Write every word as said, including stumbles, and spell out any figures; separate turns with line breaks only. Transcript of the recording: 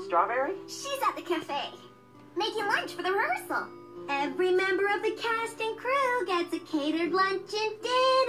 Strawberry?
She's at the cafe, making lunch for the rehearsal. Every member of the cast and crew gets a catered lunch and dinner.